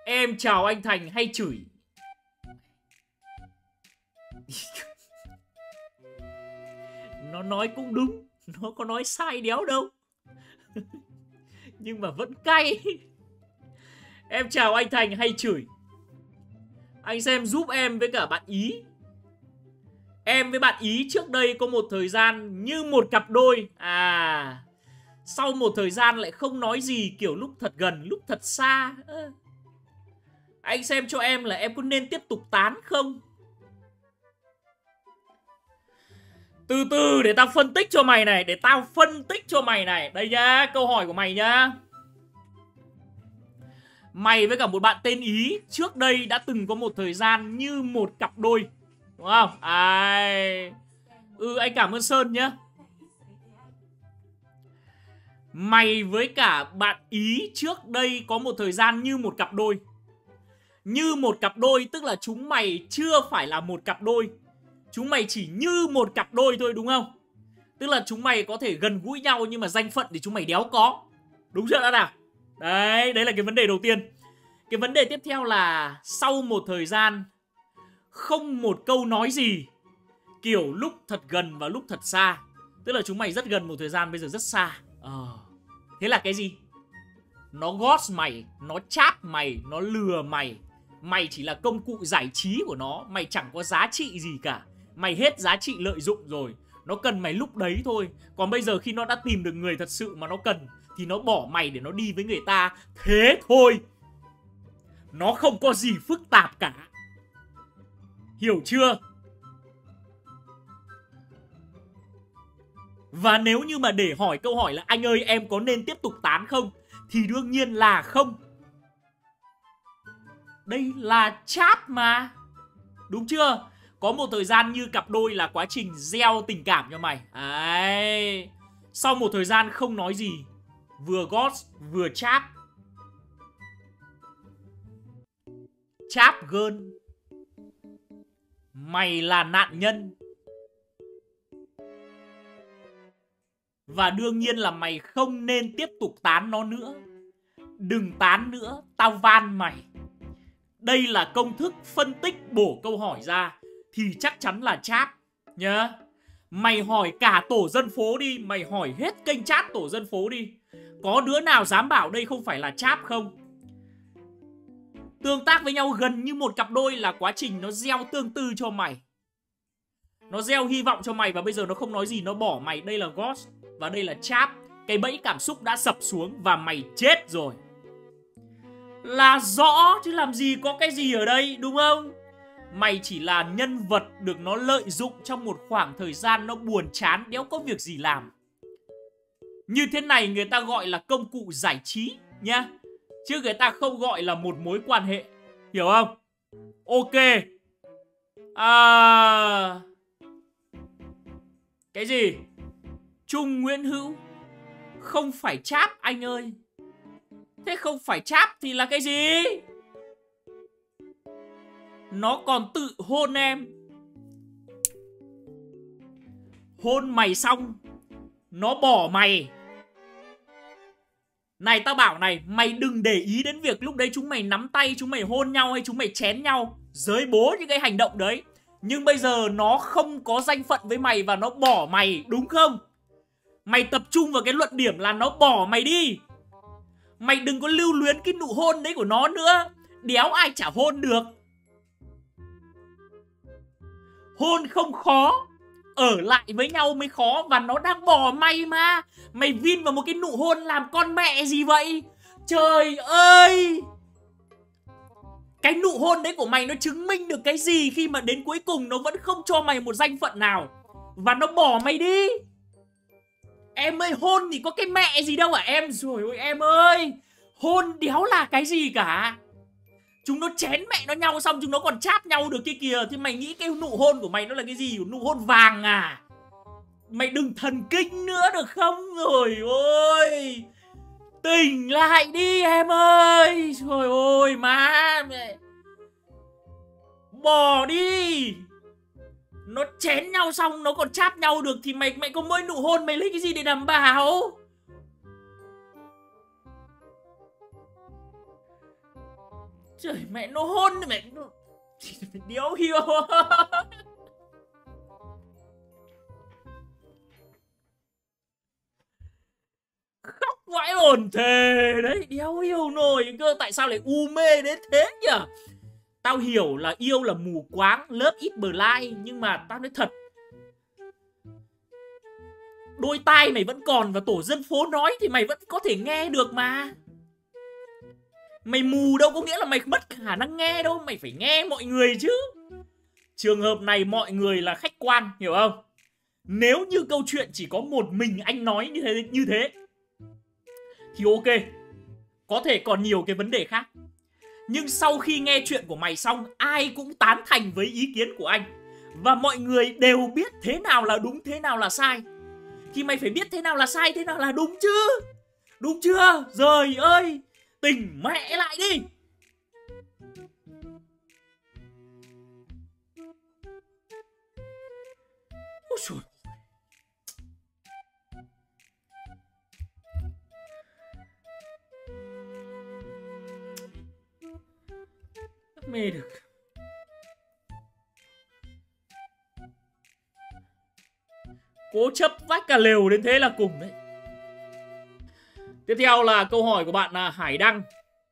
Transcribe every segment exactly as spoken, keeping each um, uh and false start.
Em chào anh Thành hay chửi. Nó nói cũng đúng, nó có nói sai đéo đâu. Nhưng mà vẫn cay. Em chào anh Thành hay chửi. Anh xem giúp em với cả bạn Ý. Em với bạn Ý trước đây có một thời gian như một cặp đôi. À, sau một thời gian lại không nói gì, kiểu lúc thật gần, lúc thật xa. à. Anh xem cho em là em có nên tiếp tục tán không? Từ từ để tao phân tích cho mày này. Để tao phân tích cho mày này. Đây nhá, câu hỏi của mày nhá. Mày với cả một bạn tên Ý trước đây đã từng có một thời gian như một cặp đôi, đúng không? Ai... Ừ, anh cảm ơn Sơn nhá. Mày với cả bạn Ý trước đây có một thời gian như một cặp đôi. Như một cặp đôi tức là chúng mày chưa phải là một cặp đôi. Chúng mày chỉ như một cặp đôi thôi, đúng không? Tức là chúng mày có thể gần gũi nhau nhưng mà danh phận thì chúng mày đéo có. Đúng chưa đã nào? Đấy, đấy là cái vấn đề đầu tiên. Cái vấn đề tiếp theo là sau một thời gian không một câu nói gì, kiểu lúc thật gần và lúc thật xa. Tức là chúng mày rất gần một thời gian, bây giờ rất xa. Ờ. Thế là cái gì? Nó ghost mày, nó cháp mày, nó lừa mày. Mày chỉ là công cụ giải trí của nó. Mày chẳng có giá trị gì cả. Mày hết giá trị lợi dụng rồi. Nó cần mày lúc đấy thôi. Còn bây giờ khi nó đã tìm được người thật sự mà nó cần thì nó bỏ mày để nó đi với người ta. Thế thôi. Nó không có gì phức tạp cả. Hiểu chưa? Và nếu như mà để hỏi câu hỏi là anh ơi em có nên tiếp tục tán không, thì đương nhiên là không. Đây là chat mà. Đúng chưa? Có một thời gian như cặp đôi là quá trình gieo tình cảm cho mày. Đấy. Sau một thời gian không nói gì, vừa ghost vừa cháp. Cháp gơn. Mày là nạn nhân. Và đương nhiên là mày không nên tiếp tục tán nó nữa. Đừng tán nữa, tao van mày. Đây là công thức phân tích bổ câu hỏi ra thì chắc chắn là cháp nhá. Mày hỏi cả tổ dân phố đi, mày hỏi hết kênh chat tổ dân phố đi, có đứa nào dám bảo đây không phải là cháp không? Tương tác với nhau gần như một cặp đôi là quá trình nó gieo tương tư cho mày. Nó gieo hy vọng cho mày và bây giờ nó không nói gì, nó bỏ mày. Đây là ghost và đây là cháp. Cái bẫy cảm xúc đã sập xuống và mày chết rồi. Là rõ chứ làm gì có cái gì ở đây, đúng không? Mày chỉ là nhân vật được nó lợi dụng trong một khoảng thời gian nó buồn chán, đéo có việc gì làm. Như thế này người ta gọi là công cụ giải trí nhá. Chứ người ta không gọi là một mối quan hệ. Hiểu không? Ok. À... Cái gì? Trung Nguyễn Hữu không phải cháp anh ơi. Thế không phải cháp thì là cái gì? Nó còn tự hôn em. Hôn mày xong nó bỏ mày. Này tao bảo này, mày đừng để ý đến việc lúc đấy chúng mày nắm tay, chúng mày hôn nhau hay chúng mày chén nhau. Giới bố những cái hành động đấy. Nhưng bây giờ nó không có danh phận với mày và nó bỏ mày, đúng không? Mày tập trung vào cái luận điểm là nó bỏ mày đi. Mày đừng có lưu luyến cái nụ hôn đấy của nó nữa. Đéo ai chả hôn được. Hôn không khó, ở lại với nhau mới khó. Và nó đang bỏ mày mà. Mày vin vào một cái nụ hôn làm con mẹ gì vậy? Trời ơi! Cái nụ hôn đấy của mày nó chứng minh được cái gì khi mà đến cuối cùng nó vẫn không cho mày một danh phận nào và nó bỏ mày đi? Em ơi, hôn thì có cái mẹ gì đâu à em. Rồi ôi em ơi, hôn đéo là cái gì cả. Chúng nó chén mẹ nó nhau xong chúng nó còn chát nhau được kia kìa. Thì mày nghĩ cái nụ hôn của mày nó là cái gì? Nụ hôn vàng à? Mày đừng thần kinh nữa được không? Rồi ôi, tỉnh lại đi em ơi. Trời ơi má mẹ. Bỏ đi. Nó chén nhau xong nó còn chát nhau được thì mày mày có mỗi nụ hôn, mày lấy cái gì để đảm bảo? Trời mẹ, nó hôn mẹ. Điếu hiu. Khóc vãi hồn thề đấy. Đéo hiểu nổi cơ. Tại sao lại u mê đến thế nhỉ? Tao hiểu là yêu là mù quáng, love is blind, nhưng mà tao nói thật, đôi tai mày vẫn còn và tổ dân phố nói thì mày vẫn có thể nghe được mà. Mày mù đâu có nghĩa là mày mất khả năng nghe đâu. Mày phải nghe mọi người chứ. Trường hợp này mọi người là khách quan, hiểu không? Nếu như câu chuyện chỉ có một mình anh nói như thế, như thế thì ok, có thể còn nhiều cái vấn đề khác. Nhưng sau khi nghe chuyện của mày xong, ai cũng tán thành với ý kiến của anh. Và mọi người đều biết thế nào là đúng, thế nào là sai. Thì mày phải biết thế nào là sai, thế nào là đúng chứ. Đúng chưa? Trời ơi, tỉnh mẹ lại đi. Ôi trời. Mê được. Cố chấp vách cả lều đến thế là cùng đấy. Tiếp theo là câu hỏi của bạn là Hải Đăng.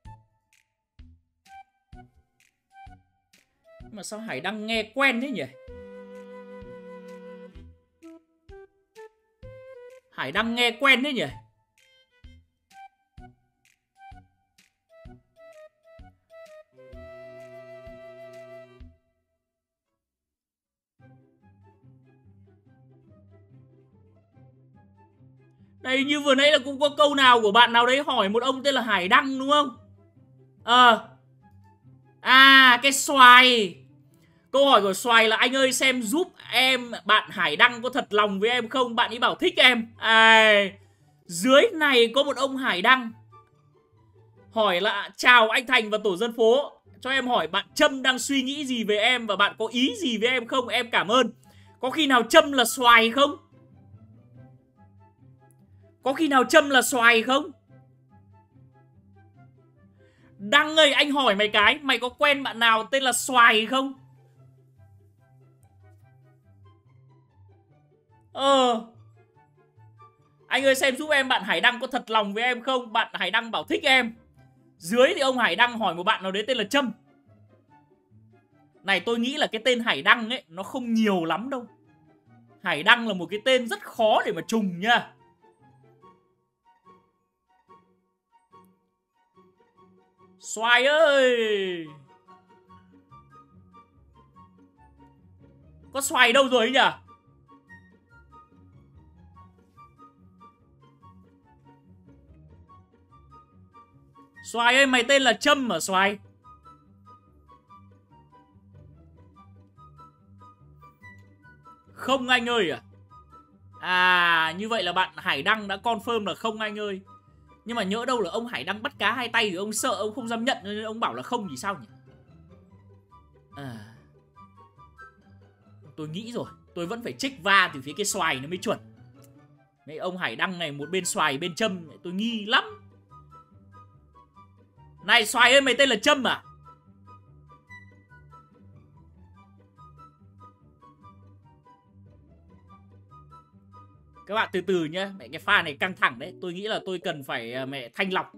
Mà sao Hải Đăng nghe quen thế nhỉ? Hải Đăng nghe quen thế nhỉ? Đây, như vừa nãy là cũng có câu nào của bạn nào đấy hỏi một ông tên là Hải Đăng đúng không? Ờ à. À, cái xoài. Câu hỏi của xoài là anh ơi xem giúp em bạn Hải Đăng có thật lòng với em không? Bạn ấy bảo thích em. À, dưới này có một ông Hải Đăng hỏi là chào anh Thành và tổ dân phố, cho em hỏi bạn Trâm đang suy nghĩ gì về em và bạn có ý gì với em không? Em cảm ơn. Có khi nào Trâm là xoài không? Có khi nào Trâm là xoài không? Đăng ơi, anh hỏi mày cái, mày có quen bạn nào tên là xoài không? Ờ Anh ơi xem giúp em bạn Hải Đăng có thật lòng với em không? Bạn Hải Đăng bảo thích em. Dưới thì ông Hải Đăng hỏi một bạn nào đấy tên là Trâm. Này, tôi nghĩ là cái tên Hải Đăng ấy nó không nhiều lắm đâu. Hải Đăng là một cái tên rất khó để mà trùng nha. Xoài ơi, có xoài đâu rồi ấy nhỉ? Xoài ơi, mày tên là Trâm hả xoài? Không anh ơi à? À, như vậy là bạn Hải Đăng đã confirm là không anh ơi. Nhưng mà nhỡ đâu là ông Hải Đăng bắt cá hai tay thì ông sợ, ông không dám nhận nên ông bảo là không thì sao nhỉ? À, tôi nghĩ rồi, tôi vẫn phải check va từ phía cái xoài nó mới chuẩn. Mấy ông Hải Đăng này một bên xoài bên Trâm, tôi nghi lắm. Này xoài ơi, mày tên là Trâm à? Các bạn từ từ nhé, mẹ cái pha này căng thẳng đấy. Tôi nghĩ là tôi cần phải mẹ thanh lọc.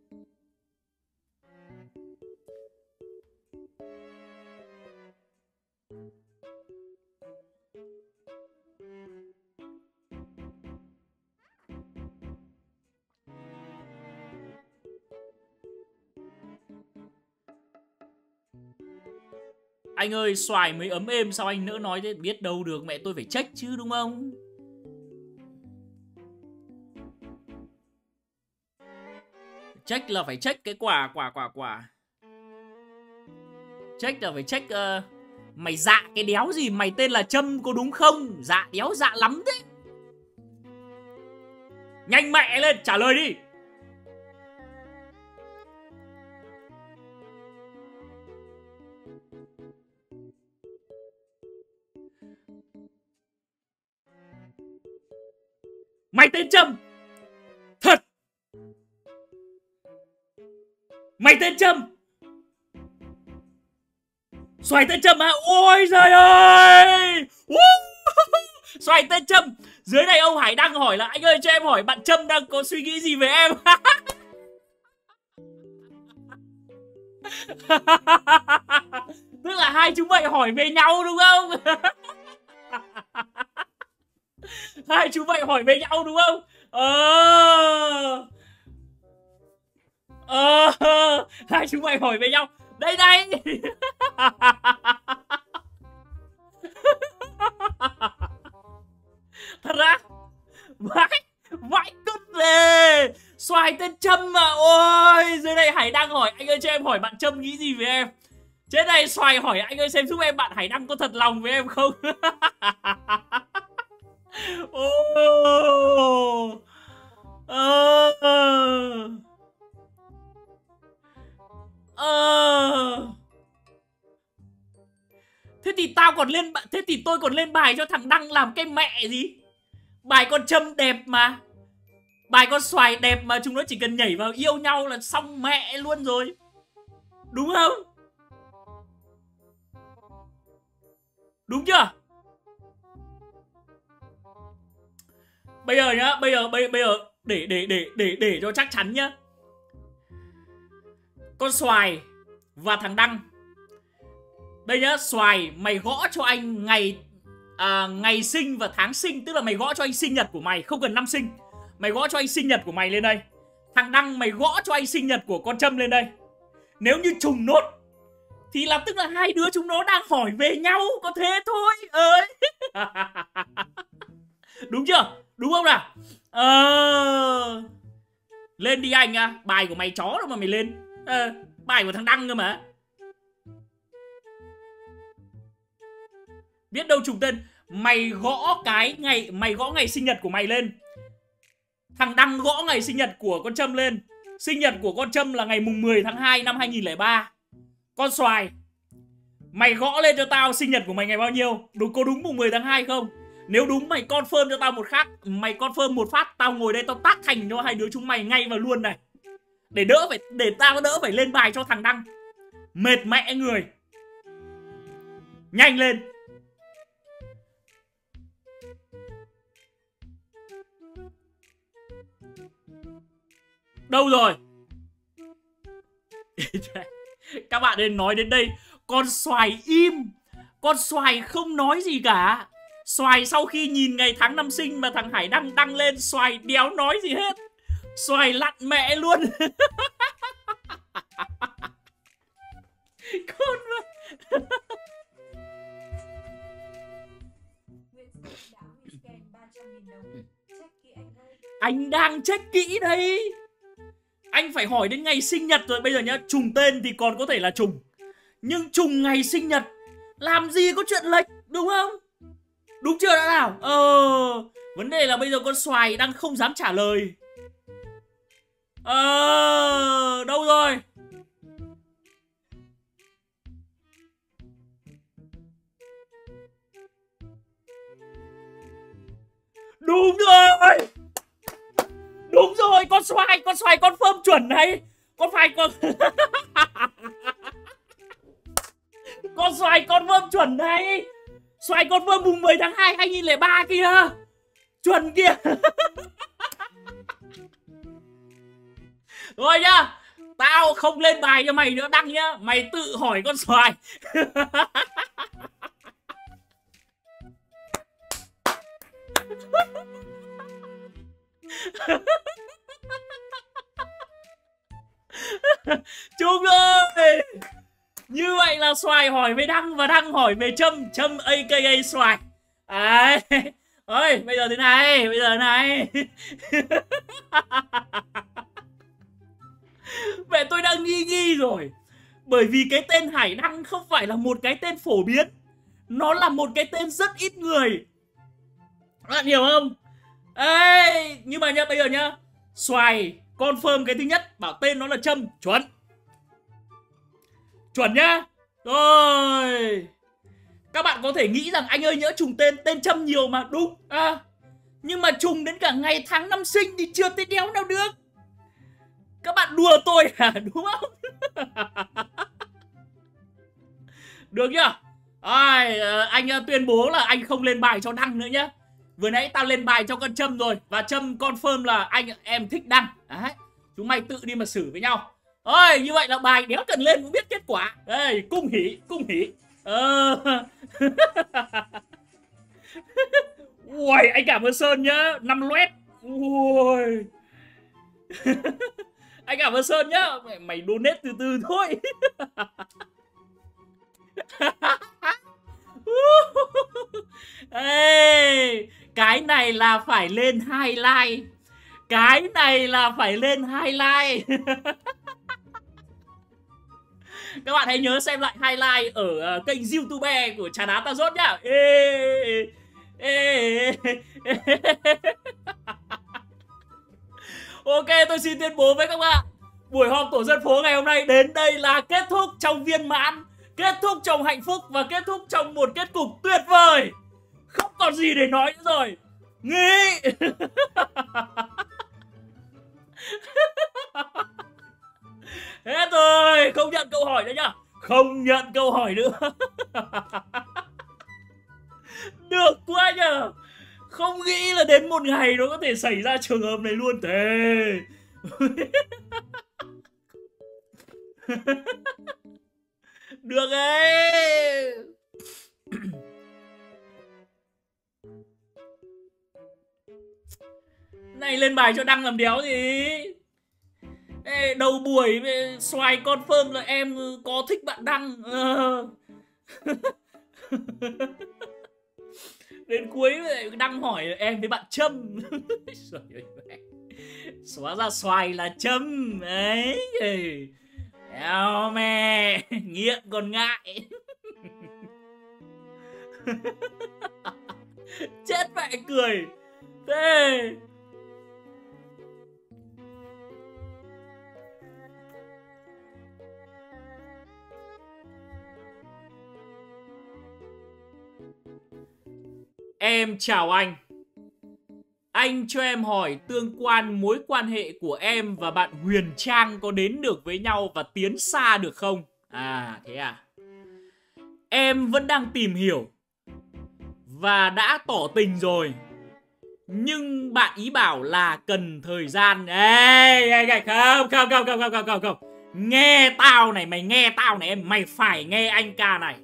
Anh ơi, xoài mới ấm êm sao anh nỡ nói thế? Biết đâu được, mẹ tôi phải check chứ đúng không? Check là phải check cái quả quả quả quả. Check là phải check. uh, Mày dạ cái đéo gì? Mày tên là Trâm có đúng không? Dạ đéo dạ lắm thế. Nhanh mẹ lên trả lời đi. Mày tên Trâm thật? Mày tên Trâm? Xoài tên Trâm á. Ôi giời ơi. Xoài tên Trâm. Dưới này ông Hải đang hỏi là anh ơi cho em hỏi bạn Trâm đang có suy nghĩ gì về em. Tức là hai chúng mày hỏi về nhau đúng không? Hai chúng mày hỏi về nhau đúng không? Ờ Ờ Hai chúng mày hỏi về nhau. Đây đây. Thật ra vãi vãi cứt về. Xoài tên Trâm mà. Ôi dưới đây Hải Đăng hỏi anh ơi cho em hỏi bạn Trâm nghĩ gì về em. Trên này Xoài hỏi anh ơi xem giúp em bạn Hải Đăng có thật lòng với em không. Oh. Ờ Ờ Thế thì tao còn lên Thế thì tôi còn lên bài cho thằng Đăng làm cái mẹ gì. Bài con Trâm đẹp mà, bài con Xoài đẹp mà, chúng nó chỉ cần nhảy vào yêu nhau là xong mẹ luôn rồi. Đúng không? Đúng chưa? Bây giờ nhá, bây giờ bây, bây giờ để để để để để cho chắc chắn nhá. Con Xoài và thằng Đăng. Đây nhá, Xoài mày gõ cho anh ngày à, ngày sinh và tháng sinh, tức là mày gõ cho anh sinh nhật của mày, không cần năm sinh. Mày gõ cho anh sinh nhật của mày lên đây. Thằng Đăng mày gõ cho anh sinh nhật của con Trâm lên đây. Nếu như trùng nốt thì là tức là hai đứa chúng nó đang hỏi về nhau, có thế thôi ơi. Đúng chưa? Đúng không nào? Ờ Lên đi anh à. Bài của mày chó đâu mà mày lên. Ờ Bài của thằng Đăng cơ mà. Biết đâu trùng tên. Mày gõ cái ngày Mày gõ ngày sinh nhật của mày lên. Thằng Đăng gõ ngày sinh nhật của con Trâm lên. Sinh nhật của con Trâm là ngày mùng mười tháng hai năm hai nghìn không trăm lẻ ba. Con Xoài, mày gõ lên cho tao sinh nhật của mày ngày bao nhiêu. Đúng, có đúng mùng mười tháng hai không? Nếu đúng mày confirm cho tao một khác. Mày confirm một phát, tao ngồi đây tao tát thành cho hai đứa chúng mày ngay vào luôn này. Để đỡ phải Để tao đỡ phải lên bài cho thằng Đăng. Mệt mẹ người. Nhanh lên. Đâu rồi? Các bạn nên nói đến đây. Con Xoài im. Con Xoài không nói gì cả. Xoài sau khi nhìn ngày tháng năm sinh mà thằng Hải Đăng đăng lên, Xoài đéo nói gì hết. Xoài lặn mẹ luôn. Con anh đang check kỹ đây. Anh phải hỏi đến ngày sinh nhật rồi. Bây giờ nhá, trùng tên thì còn có thể là trùng, nhưng trùng ngày sinh nhật làm gì có chuyện lệch, đúng không? Đúng chưa đã nào? Ờ Vấn đề là bây giờ con Xoài đang không dám trả lời. Ờ Đâu rồi? Đúng rồi. Đúng rồi, con Xoài, con Xoài con phơm chuẩn này. Con Xoài con Con Xoài con phơm chuẩn này. Xoài con phơm mùng mười tháng hai hai nghìn không trăm lẻ ba kìa. Chuẩn kìa. Rồi nhá, tao không lên bài cho mày nữa Đăng nhá. Mày tự hỏi con Xoài. Chung rồi. Như vậy là Xoài hỏi về Đăng và Đăng hỏi về Trâm. Trâm a ca a Xoài. Đấy. Ôi, bây giờ thế này, bây giờ thế này. Mẹ tôi đang nghi nghi rồi. Bởi vì cái tên Hải Đăng không phải là một cái tên phổ biến. Nó là một cái tên rất ít người. Các bạn hiểu không? Ê, nhưng mà nhá, bây giờ nhá, Xoài confirm cái thứ nhất, bảo tên nó là Trâm. Chuẩn. Chuẩn nhá. Rồi. Các bạn có thể nghĩ rằng anh ơi nhỡ trùng tên, tên Trâm nhiều mà. Đúng à. Nhưng mà trùng đến cả ngày tháng năm sinh thì chưa tới đéo nào được. Các bạn đùa tôi à, đúng không? Được nhá. Ai, anh tuyên bố là anh không lên bài cho Đăng nữa nhá. Vừa nãy tao lên bài cho con Trâm rồi, và Trâm confirm là anh em thích Đăng. Đấy, chúng mày tự đi mà xử với nhau. Ôi, như vậy là bài đéo cần lên cũng biết kết quả. Đây, cung hỉ, cung hỉ. Ờ. Ui, anh cảm ơn Sơn nhá, năm loét. Ui. Anh cảm ơn Sơn nhá. Mày, mày donate từ từ thôi. Ê, cái này là phải lên highlight. Cái này là phải lên highlight. Các bạn hãy nhớ xem lại highlight ở uh, kênh YouTube của Trà Đá Ta Rốt nhá. Ê, ê, ê. Ok, tôi xin tuyên bố với các bạn, buổi họp tổ dân phố ngày hôm nay đến đây là kết thúc trong viên mãn, kết thúc trong hạnh phúc và kết thúc trong một kết cục tuyệt vời. Không còn gì để nói nữa rồi. Nghỉ. Hết rồi, không nhận câu hỏi nữa nhá. Không nhận câu hỏi nữa. Được quá nhờ. Không nghĩ là đến một ngày nó có thể xảy ra trường hợp này luôn thế. Được ấy. Này lên bài cho Đăng làm đéo gì. Ê, đầu buổi xoài confirm là em có thích bạn Đăng. ờ. Đến cuối Đăng hỏi em với bạn Trâm. Xóa ra xoài là Trâm ấy. Eo mẹ, nghiện còn ngại. Chết mẹ cười. Thế em chào anh. Anh cho em hỏi tương quan mối quan hệ của em và bạn Huyền Trang có đến được với nhau và tiến xa được không? À, thế à? Em vẫn đang tìm hiểu và đã tỏ tình rồi. Nhưng bạn ý bảo là cần thời gian. Ê, ê, ê, không, không, không, không, không, không, không. Nghe tao này, mày nghe tao này em. Mày phải nghe anh ca này.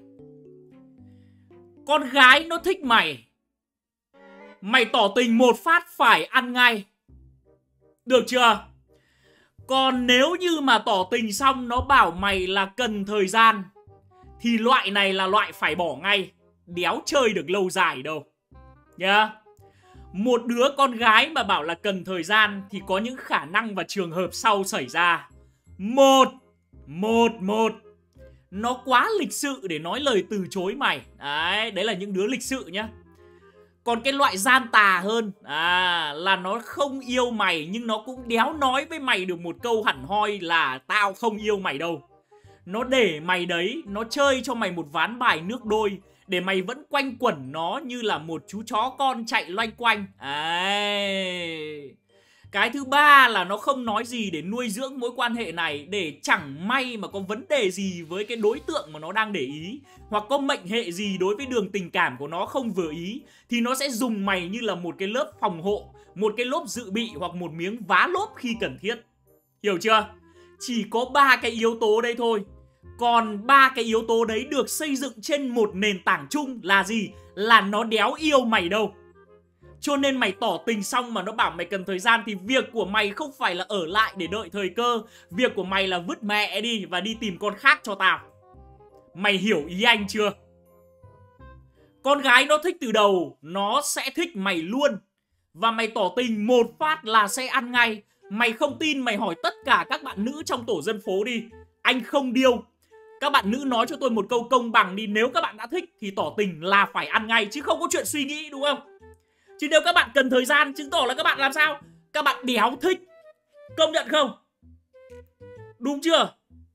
Con gái nó thích mày, mày tỏ tình một phát phải ăn ngay. Được chưa? Còn nếu như mà tỏ tình xong nó bảo mày là cần thời gian thì loại này là loại phải bỏ ngay. Đéo chơi được lâu dài đâu nhá. Yeah. Một đứa con gái mà bảo là cần thời gian thì có những khả năng và trường hợp sau xảy ra. Một Một Một Nó quá lịch sự để nói lời từ chối mày. Đấy, đấy là những đứa lịch sự nhá. Còn cái loại gian tà hơn à, là nó không yêu mày nhưng nó cũng đéo nói với mày được một câu hẳn hoi là tao không yêu mày đâu. Nó để mày đấy, nó chơi cho mày một ván bài nước đôi để mày vẫn quanh quẩn nó như là một chú chó con chạy loanh quanh. Đấy. Cái thứ ba là nó không nói gì để nuôi dưỡng mối quan hệ này, để chẳng may mà có vấn đề gì với cái đối tượng mà nó đang để ý, hoặc có mệnh hệ gì đối với đường tình cảm của nó không vừa ý, thì nó sẽ dùng mày như là một cái lớp phòng hộ, một cái lốp dự bị hoặc một miếng vá lốp khi cần thiết. Hiểu chưa? Chỉ có ba cái yếu tố đây thôi. Còn ba cái yếu tố đấy được xây dựng trên một nền tảng chung là gì? Là nó đéo yêu mày đâu. Cho nên mày tỏ tình xong mà nó bảo mày cần thời gian thì việc của mày không phải là ở lại để đợi thời cơ. Việc của mày là vứt mẹ đi và đi tìm con khác cho tao. Mày hiểu ý anh chưa? Con gái nó thích từ đầu, nó sẽ thích mày luôn. Và mày tỏ tình một phát là sẽ ăn ngay. Mày không tin mày hỏi tất cả các bạn nữ trong tổ dân phố đi. Anh không điêu. Các bạn nữ nói cho tôi một câu công bằng đi. Nếu các bạn đã thích thì tỏ tình là phải ăn ngay, chứ không có chuyện suy nghĩ, đúng không? Chứ nếu các bạn cần thời gian chứng tỏ là các bạn làm sao? Các bạn đéo thích. Công nhận không? Đúng chưa?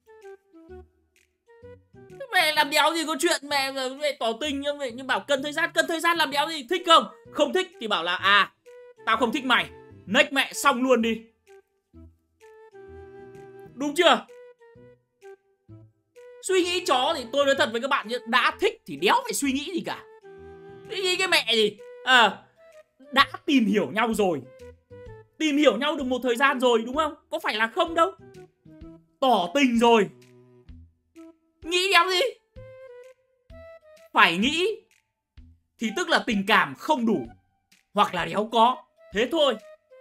Mẹ làm đéo gì có chuyện mẹ, mẹ tỏ tình nhưng, mẹ, nhưng bảo cần thời gian. Cần thời gian làm đéo gì? Thích không? Không thích thì bảo là à, tao không thích mày. Next mẹ xong luôn đi. Đúng chưa? Suy nghĩ chó thì tôi nói thật với các bạn nhé, đã thích thì đéo phải suy nghĩ gì cả. Suy nghĩ cái mẹ gì. À, đã tìm hiểu nhau rồi, tìm hiểu nhau được một thời gian rồi đúng không? Có phải là không đâu. Tỏ tình rồi, nghĩ đéo gì. Phải nghĩ thì tức là tình cảm không đủ, hoặc là đéo có. Thế thôi.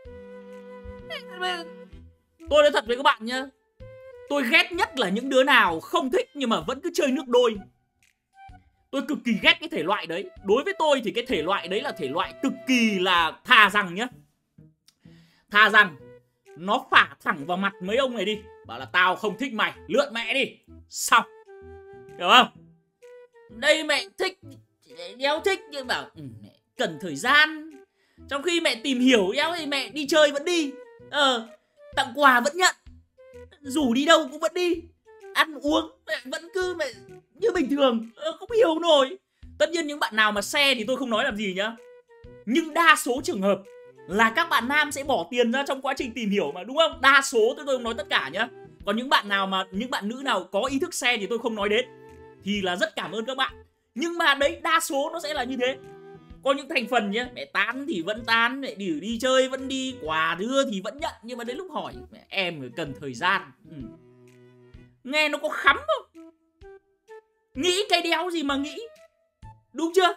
Tôi nói thật với các bạn nhá, tôi ghét nhất là những đứa nào không thích nhưng mà vẫn cứ chơi nước đôi. Tôi cực kỳ ghét cái thể loại đấy. Đối với tôi thì cái thể loại đấy là thể loại cực kỳ là thà rằng nhá, thà rằng nó phả thẳng vào mặt mấy ông này đi, bảo là tao không thích mày, lượn mẹ đi, xong. Hiểu không? Đây mẹ thích, đéo thích nhưng bảo ừ, mẹ cần thời gian. Trong khi mẹ tìm hiểu đéo thì mẹ đi chơi vẫn đi, Ờ tặng quà vẫn nhận, rủ đi đâu cũng vẫn đi, ăn uống mẹ vẫn cứ mẹ như bình thường. ờ, Không hiểu nổi. Tất nhiên những bạn nào mà xe thì tôi không nói làm gì nhá, nhưng đa số trường hợp là các bạn nam sẽ bỏ tiền ra trong quá trình tìm hiểu mà, đúng không? Đa số, tôi tôi không nói tất cả nhá. Còn những bạn nào mà những bạn nữ nào có ý thức xe thì tôi không nói đến, thì là rất cảm ơn các bạn. Nhưng mà đấy, đa số nó sẽ là như thế. Có những thành phần nhá, mẹ tán thì vẫn tán, mẹ đi, đi chơi vẫn đi, quà đưa thì vẫn nhận. Nhưng mà đến lúc hỏi mẹ, em cần thời gian, ừ. Nghe nó có khắm không? Nghĩ cái đéo gì mà nghĩ, đúng chưa?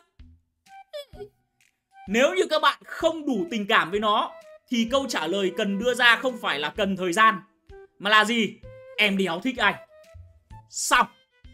Nếu như các bạn không đủ tình cảm với nó thì câu trả lời cần đưa ra không phải là cần thời gian, mà là gì? Em đéo thích anh. Xong.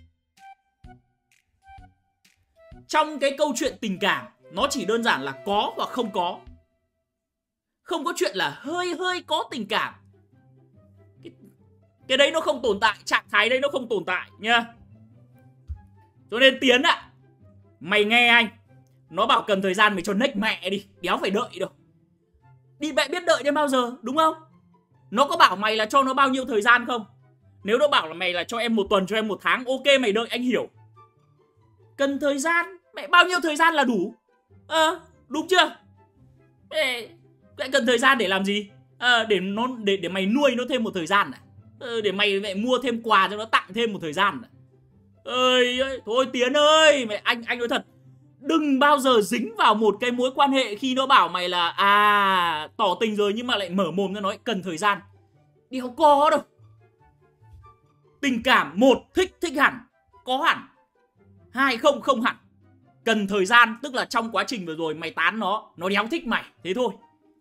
Trong cái câu chuyện tình cảm, nó chỉ đơn giản là có hoặc không có. Không có chuyện là hơi hơi có tình cảm. Cái, cái đấy nó không tồn tại, trạng thái đấy nó không tồn tại nha. Cho nên Tiến ạ, à, mày nghe anh, nó bảo cần thời gian mày cho next mẹ đi, đéo phải đợi đâu. Đi mẹ biết đợi đến bao giờ, đúng không? Nó có bảo mày là cho nó bao nhiêu thời gian không? Nếu nó bảo là mày là cho em một tuần, cho em một tháng, ok mày đợi anh hiểu. Cần thời gian, mẹ bao nhiêu thời gian là đủ? Ờ, à, đúng chưa? Mẹ lại cần thời gian để làm gì? À, để nó để để mày nuôi nó thêm một thời gian à? À, để mày mẹ mua thêm quà cho nó, tặng thêm một thời gian à? Ơi ơi, thôi Tiến ơi, mẹ anh anh nói thật, đừng bao giờ dính vào một cái mối quan hệ khi nó bảo mày là à tỏ tình rồi nhưng mà lại mở mồm ra nói cần thời gian. Đéo có đâu. Tình cảm, một, thích thích hẳn, có hẳn. Hai, không không hẳn. Cần thời gian tức là trong quá trình vừa rồi mày tán nó, nó đéo thích mày, thế thôi.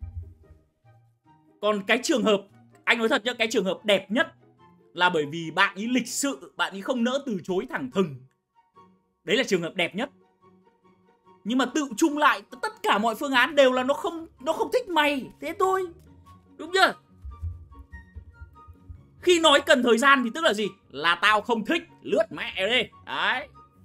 Còn cái trường hợp, anh nói thật nhá, cái trường hợp đẹp nhất là bởi vì bạn ấy lịch sự, bạn ấy không nỡ từ chối thẳng thừng. Đấy là trường hợp đẹp nhất. Nhưng mà tự chung lại tất cả mọi phương án đều là nó không nó không thích mày, thế thôi. Đúng chưa? Khi nói cần thời gian thì tức là gì? Là tao không thích, lướt mẹ đi. Đấy.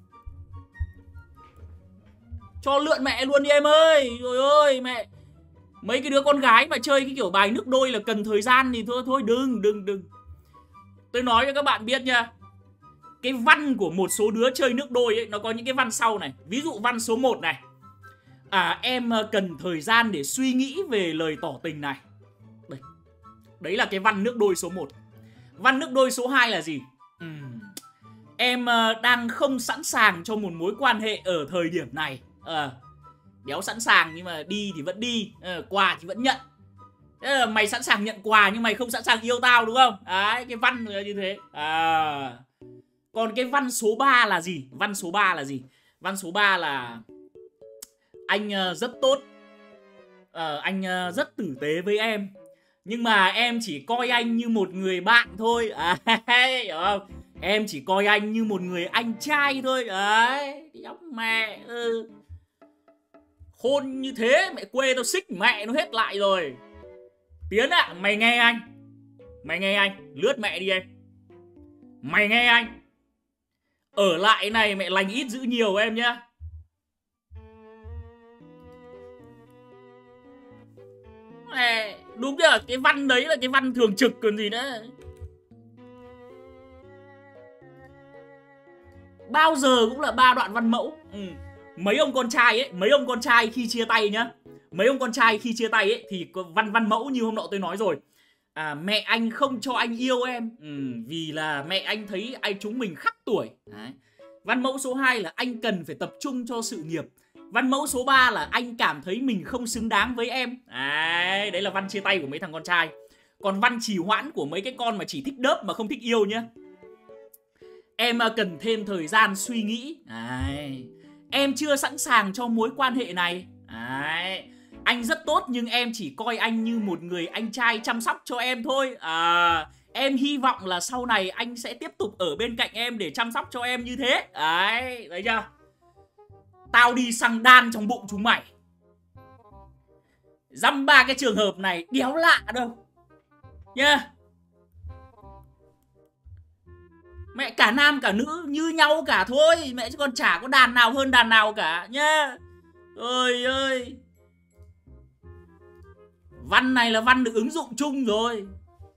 Cho lượn mẹ luôn đi em ơi. Rồi ơi mẹ. Mấy cái đứa con gái mà chơi cái kiểu bài nước đôi là cần thời gian thì thôi thôi đừng đừng đừng. Tôi nói cho các bạn biết nha, cái văn của một số đứa chơi nước đôi ấy, nó có những cái văn sau này. Ví dụ văn số một này, à em cần thời gian để suy nghĩ về lời tỏ tình này. Đây. Đấy là cái văn nước đôi số một. Văn nước đôi số hai là gì? Uhm. Em đang không sẵn sàng cho một mối quan hệ ở thời điểm này. à, Đéo sẵn sàng nhưng mà đi thì vẫn đi, à, quà thì vẫn nhận. Thế là mày sẵn sàng nhận quà nhưng mày không sẵn sàng yêu tao đúng không? Đấy, cái văn là như thế. À. Còn cái văn số ba là gì? Văn số ba là gì? Văn số ba là anh uh, rất tốt, uh, anh uh, rất tử tế với em, nhưng mà em chỉ coi anh như một người bạn thôi. À, hiểu không? Em chỉ coi anh như một người anh trai thôi. Đấy, đéo mẹ. Ừ. Khôn như thế mẹ quê tao xích mẹ nó hết lại rồi. Tiến ạ, à, mày nghe anh. Mày nghe anh, lướt mẹ đi em. Mày nghe anh. Ở lại này mẹ lành ít giữ nhiều em nhá. Mẹ, đúng chưa? Cái văn đấy là cái văn thường trực còn gì nữa. Bao giờ cũng là ba đoạn văn mẫu. Ừ. Mấy ông con trai ấy, mấy ông con trai khi chia tay nhá, mấy ông con trai khi chia tay ấy thì có văn văn mẫu như hôm nọ tôi nói rồi. À, mẹ anh không cho anh yêu em ừ, vì là mẹ anh thấy anh chúng mình khác tuổi. Đấy. Văn mẫu số hai là anh cần phải tập trung cho sự nghiệp. Văn mẫu số ba là anh cảm thấy mình không xứng đáng với em. Đấy, đấy là văn chia tay của mấy thằng con trai. Còn văn trì hoãn của mấy cái con mà chỉ thích đớp mà không thích yêu nhá. Em cần thêm thời gian suy nghĩ. Đấy. Em chưa sẵn sàng cho mối quan hệ này. Đấy. Anh rất tốt nhưng em chỉ coi anh như một người anh trai chăm sóc cho em thôi. À, em hy vọng là sau này anh sẽ tiếp tục ở bên cạnh em để chăm sóc cho em như thế. Đấy, thấy chưa? Tao đi xăng đan trong bụng chúng mày. Dăm ba cái trường hợp này đéo lạ đâu nhá. Yeah. Mẹ cả nam cả nữ như nhau cả thôi. Mẹ chứ còn chả có đàn nào hơn đàn nào cả nhá. Yeah. Ôi ơi. Văn này là văn được ứng dụng chung rồi.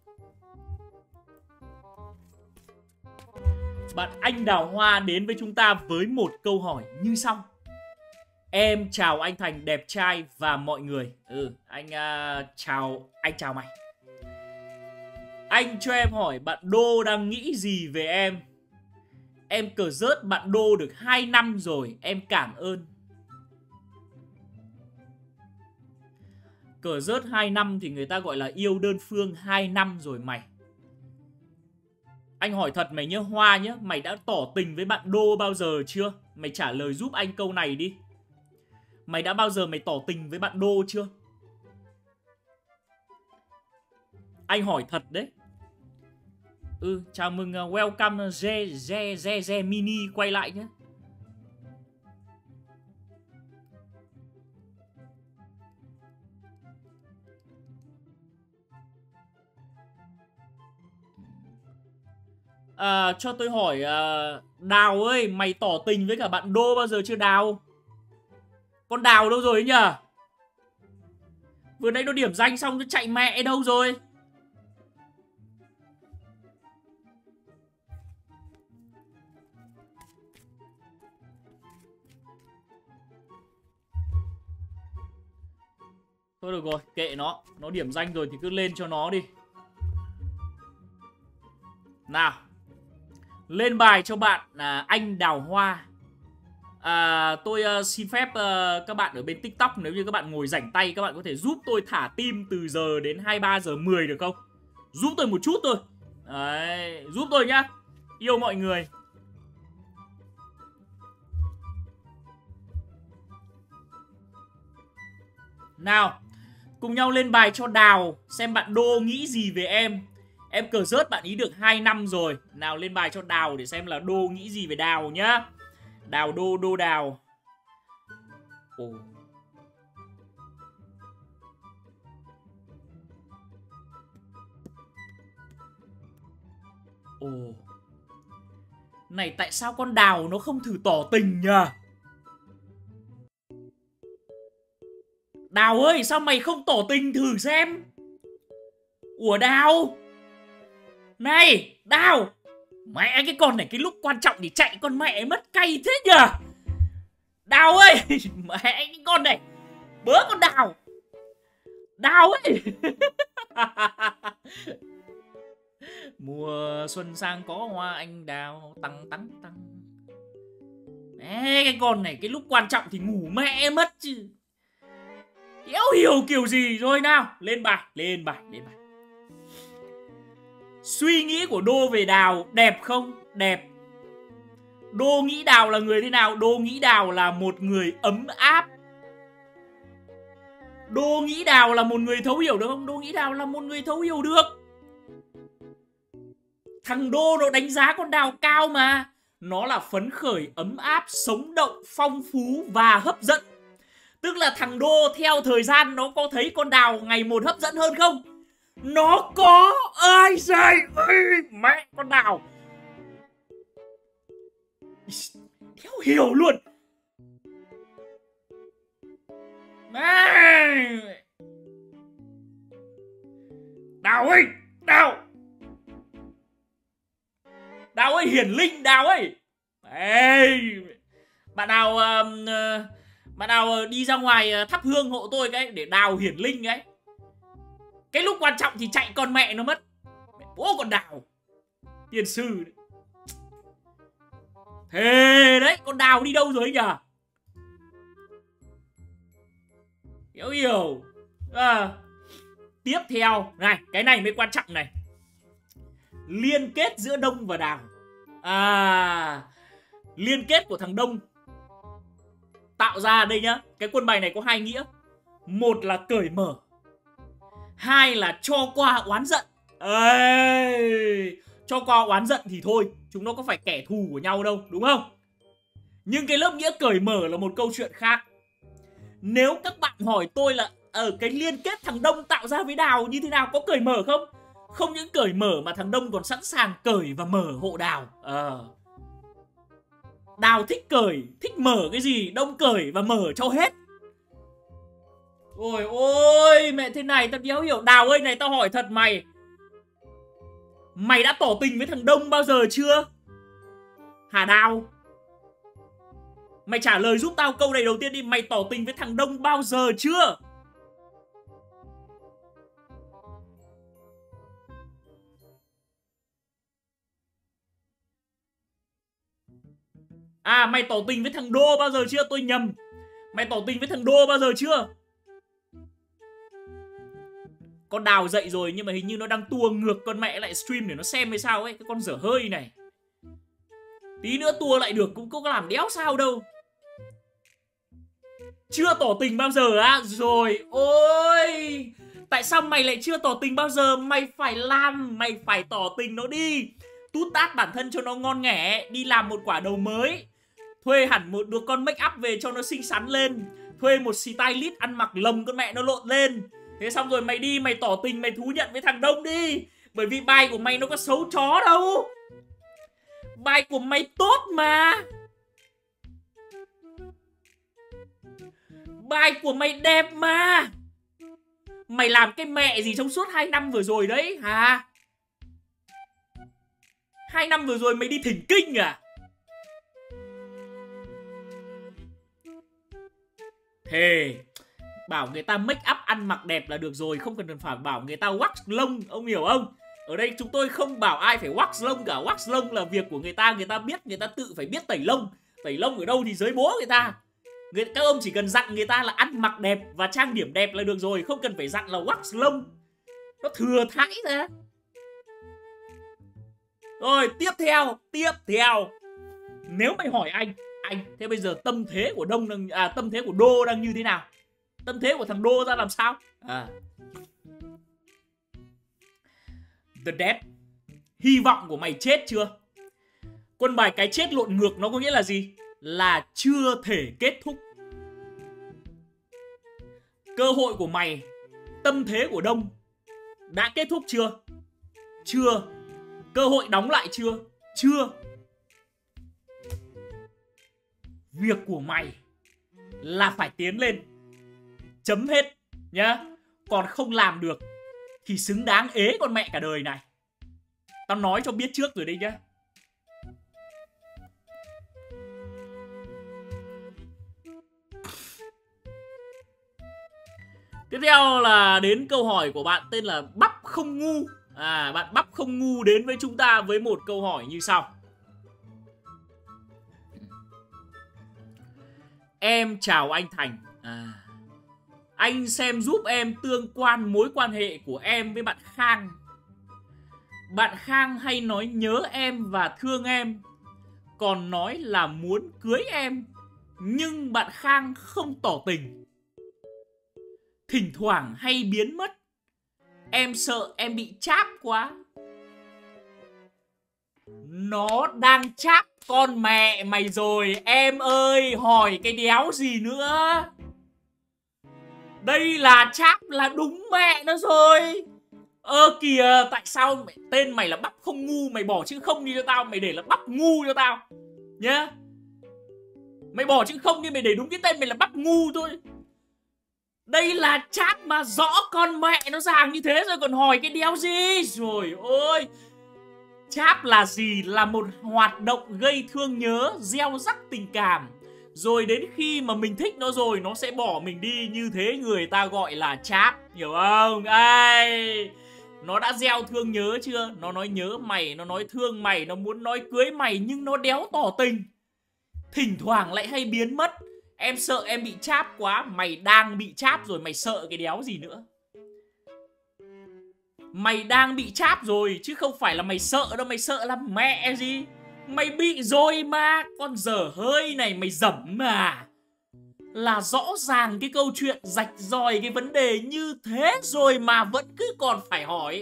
Bạn Anh Đào Hoa đến với chúng ta với một câu hỏi như sau. Em chào anh Thành đẹp trai và mọi người. Ừ, anh uh, chào, anh chào mày. Anh cho em hỏi bạn Đô đang nghĩ gì về em? Em cờ rớt bạn Đô được hai năm rồi, em cảm ơn. Cờ rớt hai năm thì người ta gọi là yêu đơn phương hai năm rồi mày. Anh hỏi thật mày nhớ Hoa nhá, mày đã tỏ tình với bạn Đô bao giờ chưa? Mày trả lời giúp anh câu này đi. Mày đã bao giờ mày tỏ tình với bạn Đô chưa? Anh hỏi thật đấy. Ừ, chào mừng uh, welcome Ze Ze Ze Ze Mini quay lại nhé. À, cho tôi hỏi uh, Đào ơi, mày tỏ tình với cả bạn Đô bao giờ chưa Đào? Con Đào đâu rồi ấy nhỉ? Vừa nãy nó điểm danh xong nó chạy mẹ đâu rồi? Thôi được rồi, kệ nó. Nó điểm danh rồi thì cứ lên cho nó đi. Nào, lên bài cho bạn là Anh Đào Hoa. à, Tôi uh, xin phép uh, các bạn ở bên TikTok, nếu như các bạn ngồi rảnh tay, các bạn có thể giúp tôi thả tim từ giờ đến hai mươi ba giờ mười được không? Giúp tôi một chút thôi. Đấy, giúp tôi nhá. Yêu mọi người. Nào, cùng nhau lên bài cho Đào. Xem bạn Đô nghĩ gì về em. Em cờ rớt bạn ý được hai năm rồi. Nào lên bài cho Đào để xem là Đô nghĩ gì về Đào nhá. Đào Đô Đô Đào. Ồ. Ồ. Này tại sao con Đào nó không thử tỏ tình nhỉ? Đào ơi, sao mày không tỏ tình thử xem? Ủa Đào. Này, Đào. Mẹ cái con này cái lúc quan trọng thì chạy con mẹ mất cay thế nhờ. Đào ơi. Mẹ cái con này. Bớ con Đào. Đào ơi. Mùa xuân sang có hoa anh đào tăng tăng tăng. Mẹ cái con này cái lúc quan trọng thì ngủ mẹ mất chứ. Đéo hiểu kiểu gì rồi. Nào, lên bài, lên bài, lên bài. Suy nghĩ của Đô về Đào đẹp không? Đẹp. Đô nghĩ Đào là người thế nào? Đô nghĩ Đào là một người ấm áp. Đô nghĩ Đào là một người thấu hiểu được không? Đô nghĩ Đào là một người thấu hiểu được. Thằng Đô nó đánh giá con Đào cao mà. Nó là phấn khởi, ấm áp, sống động, phong phú và hấp dẫn. Tức là thằng Đô theo thời gian nó có thấy con Đào ngày một hấp dẫn hơn không? Nó có. Ai giời ơi, mẹ con Đào đéo hiểu luôn. Mẹ. Đào ơi, Đào. Đào ơi, hiển linh Đào ơi. Ê, bạn nào uh, bạn nào đi ra ngoài thắp hương hộ tôi cái để Đào hiển linh cái. Cái lúc quan trọng thì chạy con mẹ nó mất. Mẹ bố con Đào. Tiên sư đấy. Thế đấy, con Đào đi đâu rồi nhỉ? Hiểu hiểu. À, tiếp theo, này, cái này mới quan trọng này. Liên kết giữa Đông và Đào. À, liên kết của thằng Đông tạo ra đây nhá. Cái quân bài này có hai nghĩa. Một là cởi mở, hai là cho qua oán giận. Ê, cho qua oán giận thì thôi, chúng nó có phải kẻ thù của nhau đâu, đúng không? Nhưng cái lớp nghĩa cởi mở là một câu chuyện khác. Nếu các bạn hỏi tôi là ở cái liên kết thằng Đông tạo ra với Đào như thế nào, có cởi mở không? Không những cởi mở mà thằng Đông còn sẵn sàng cởi và mở hộ Đào. Ờ. Đào thích cởi, thích mở cái gì, Đông cởi và mở cho hết. Ôi ôi, mẹ thế này tao đéo hiểu. Đào ơi này, tao hỏi thật mày, mày đã tỏ tình với thằng Đông bao giờ chưa? Hả Đào? Mày trả lời giúp tao câu này đầu tiên đi. Mày tỏ tình với thằng Đông bao giờ chưa? À, mày tỏ tình với thằng Đô bao giờ chưa? Tôi nhầm. Mày tỏ tình với thằng Đô bao giờ chưa? Con Đào dậy rồi nhưng mà hình như nó đang tua ngược con mẹ lại stream để nó xem hay sao ấy. Cái con dở hơi này. Tí nữa tua lại được cũng có làm đéo sao đâu. Chưa tỏ tình bao giờ á? Rồi, ôi, tại sao mày lại chưa tỏ tình bao giờ? Mày phải làm, mày phải tỏ tình nó đi. Tút tát bản thân cho nó ngon nghẻ. Đi làm một quả đầu mới. Thuê hẳn một đứa con make up về cho nó xinh xắn lên. Thuê một stylist ăn mặc lồng con mẹ nó lộn lên. Thế xong rồi mày đi, mày tỏ tình, mày thú nhận với thằng Đông đi. Bởi vì bài của mày nó có xấu chó đâu. Bài của mày tốt mà. Bài của mày đẹp mà. Mày làm cái mẹ gì trong suốt hai năm vừa rồi đấy hả? Hai năm vừa rồi mày đi thỉnh kinh à? Thề, bảo người ta make up ăn mặc đẹp là được rồi, không cần phải bảo người ta wax lông, ông hiểu không? Ở đây chúng tôi không bảo ai phải wax lông cả. Wax lông là việc của người ta, người ta biết, người ta tự phải biết tẩy lông. Tẩy lông ở đâu thì giới bố người ta. Người, các ông chỉ cần dặn người ta là ăn mặc đẹp và trang điểm đẹp là được rồi, không cần phải dặn là wax lông. Nó thừa thãi ra. Rồi tiếp theo, tiếp theo. Nếu mày hỏi anh, anh, thế bây giờ tâm thế của Đông đang, à, tâm thế của Đô đang như thế nào? Tâm thế của thằng Đô ra làm sao? À. The Death. Hy vọng của mày chết chưa? Quân bài cái chết lộn ngược nó có nghĩa là gì? Là chưa thể kết thúc. Cơ hội của mày, tâm thế của Đông đã kết thúc chưa? Chưa. Cơ hội đóng lại chưa? Chưa. Việc của mày là phải tiến lên. Chấm hết nhá. Còn không làm được thì xứng đáng ế con mẹ cả đời này. Tao nói cho biết trước rồi đây nhá. Tiếp theo là đến câu hỏi của bạn tên là Bắp Không Ngu. À, bạn Bắp Không Ngu đến với chúng ta với một câu hỏi như sau. Em chào anh Thành. À, anh xem giúp em tương quan mối quan hệ của em với bạn Khang. Bạn Khang hay nói nhớ em và thương em, còn nói là muốn cưới em, nhưng bạn Khang không tỏ tình. Thỉnh thoảng hay biến mất. Em sợ em bị cháp quá. Nó đang cháp con mẹ mày rồi. Em ơi, hỏi cái đéo gì nữa. Đây là cháp là đúng mẹ nó rồi. Ơ kìa, tại sao mày, tên mày là Bắp Không Ngu, mày bỏ chữ không đi cho tao, mày để là Bắp Ngu cho tao nhá. Mày bỏ chữ không đi, mày để đúng cái tên mày là Bắp Ngu thôi. Đây là chat mà rõ con mẹ nó ràng như thế rồi còn hỏi cái đéo gì. Rồi ôi, chat là gì? Là một hoạt động gây thương nhớ, gieo rắc tình cảm, Rồi đến khi mà mình thích nó rồi nó sẽ bỏ mình đi. Như thế người ta gọi là cháp, hiểu không? Ai, nó đã gieo thương nhớ chưa? Nó nói nhớ mày, nó nói thương mày, nó muốn nói cưới mày, nhưng nó đéo tỏ tình. Thỉnh thoảng lại hay biến mất. Em sợ em bị cháp quá. Mày đang bị cháp rồi, mày sợ cái đéo gì nữa. Mày đang bị cháp rồi, chứ không phải là mày sợ đâu. Mày sợ là mẹ gì. Mày bị rồi mà. Con dở hơi này mày dẩm mà. Là rõ ràng cái câu chuyện rạch ròi cái vấn đề như thế rồi mà vẫn cứ còn phải hỏi.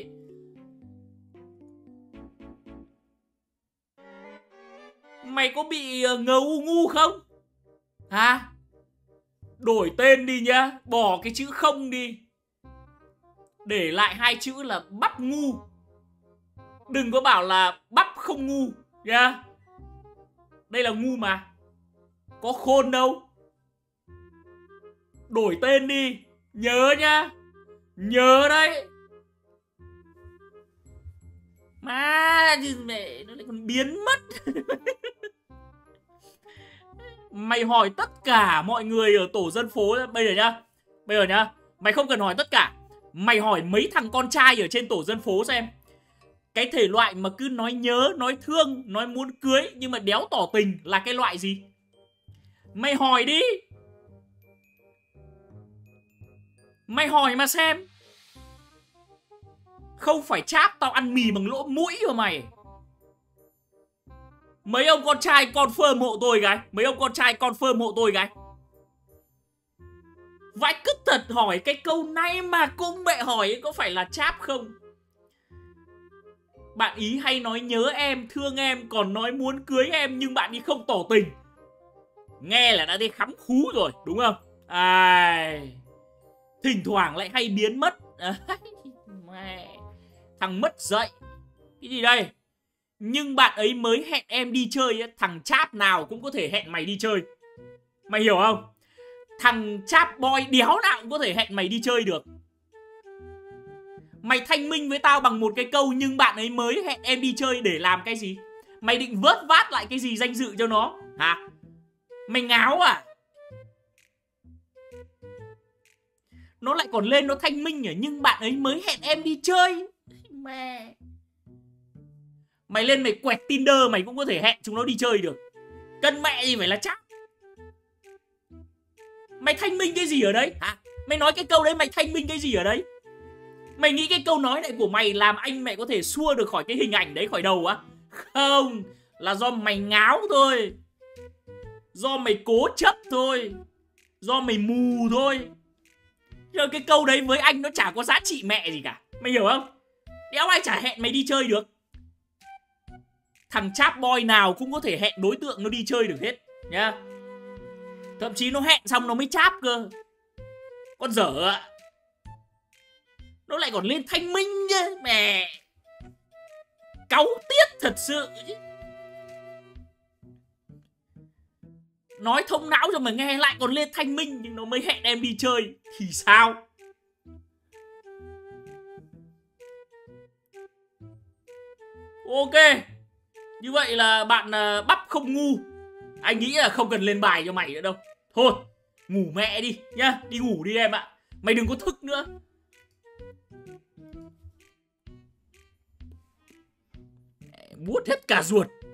Mày có bị ngầu ngu không? Hả? Đổi tên đi nhá. Bỏ cái chữ không đi. Để lại hai chữ là bắp ngu. Đừng có bảo là bắp không ngu nha. Đây là ngu mà. Có khôn đâu. Đổi tên đi. Nhớ nhá. Nhớ đấy. Mà mẹ nó lại còn biến mất. Mày hỏi tất cả mọi người ở tổ dân phố. Bây giờ nhá. Bây giờ nhá. Mày không cần hỏi tất cả. Mày hỏi mấy thằng con trai ở trên tổ dân phố xem. Cái thể loại mà cứ nói nhớ, nói thương, nói muốn cưới nhưng mà đéo tỏ tình là cái loại gì? Mày hỏi đi. Mày hỏi mà xem. Không phải cháp tao ăn mì bằng lỗ mũi mà mày. Mấy ông con trai confirm hộ tôi cái. Mấy ông con trai confirm hộ tôi cái. Vãi cứt thật, hỏi cái câu này mà cũng mẹ hỏi có phải là cháp không? Bạn ý hay nói nhớ em, thương em, còn nói muốn cưới em nhưng bạn ý không tỏ tình. Nghe là đã thấy khắm khú rồi, đúng không? Ai... Thỉnh thoảng lại hay biến mất. Mẹ... Thằng mất dạy. Cái gì đây? Nhưng bạn ấy mới hẹn em đi chơi ấy. Thằng cháp nào cũng có thể hẹn mày đi chơi. Mày hiểu không? Thằng cháp boy đéo nào cũng có thể hẹn mày đi chơi được. Mày thanh minh với tao bằng một cái câu nhưng bạn ấy mới hẹn em đi chơi để làm cái gì? Mày định vớt vát lại cái gì danh dự cho nó? Hả? Mày ngáo à? Nó lại còn lên nó thanh minh à? Nhưng bạn ấy mới hẹn em đi chơi. Mẹ. Mày lên mày quẹt Tinder mày cũng có thể hẹn chúng nó đi chơi được. Cân mẹ gì phải là chắc. Mày thanh minh cái gì ở đấy? Hả? Mày nói cái câu đấy mày thanh minh cái gì ở đấy? Mày nghĩ cái câu nói này của mày làm anh mẹ có thể xua được khỏi cái hình ảnh đấy khỏi đầu á? Không, là do mày ngáo thôi. Do mày cố chấp thôi. Do mày mù thôi. Chứ cái câu đấy với anh nó chả có giá trị mẹ gì cả. Mày hiểu không? Đéo ai chả hẹn mày đi chơi được. Thằng chap boy nào cũng có thể hẹn đối tượng nó đi chơi được hết nhá. Thậm chí nó hẹn xong nó mới cháp cơ. Con dở ạ. Nó lại còn lên thanh minh chứ. Mẹ. Cáu tiết thật sự. Nói thông não cho mà nghe lại còn lên thanh minh. Nhưng nó mới hẹn em đi chơi thì sao? Ok. Như vậy là bạn uh, bắp không ngu. Anh nghĩ là không cần lên bài cho mày nữa đâu. Thôi ngủ mẹ đi nhá. Đi ngủ đi em ạ. Mày đừng có thức nữa. Buốt hết cả ruột.